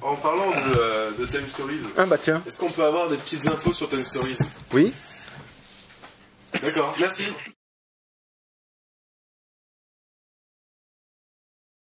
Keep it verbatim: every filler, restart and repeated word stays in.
en parlant de, euh, de Time Stories, Ah bah tiens. est-ce qu'on peut avoir des petites infos sur Time Stories? Oui. D'accord, merci.